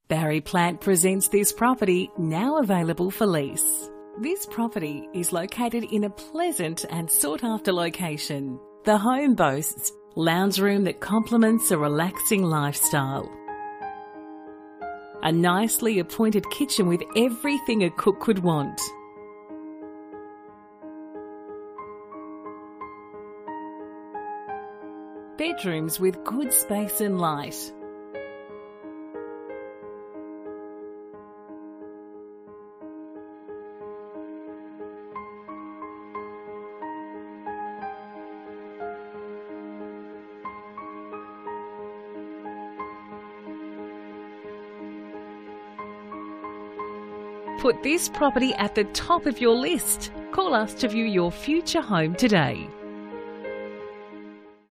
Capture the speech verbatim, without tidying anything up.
Barry Plant presents this property, now available for lease. This property is located in a pleasant and sought-after location. The home boasts a lounge room that complements a relaxing lifestyle, a nicely appointed kitchen with everything a cook could want, bedrooms with good space and light, Put this property at the top of your list. Call us to view your future home today.